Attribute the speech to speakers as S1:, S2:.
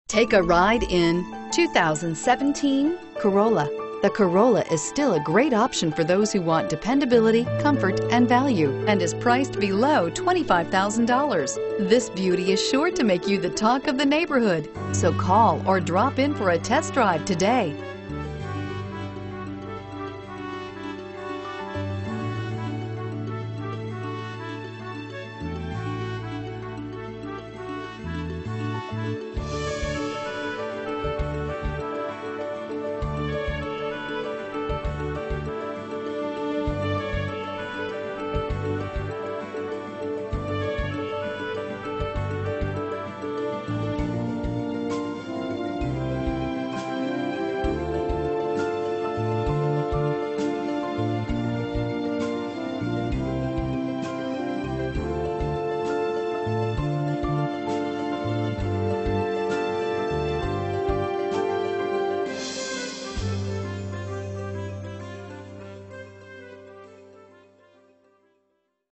S1: Take a ride in 2017 Corolla. The Corolla is still a great option for those who want dependability, comfort, and value, and is priced below $25,000. This beauty is sure to make you the talk of the neighborhood. So call or drop in for a test drive today.